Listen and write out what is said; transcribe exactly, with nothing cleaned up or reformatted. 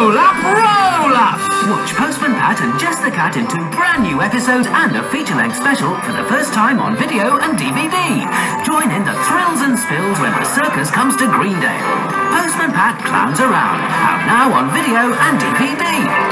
Roll Up, Roll Up! Watch Postman Pat and Jess the Cat in two brand new episodes and a feature-length special for the first time on video and D V D. Join in the thrills and spills when the circus comes to Greendale. Postman Pat clowns around, out now on video and D V D.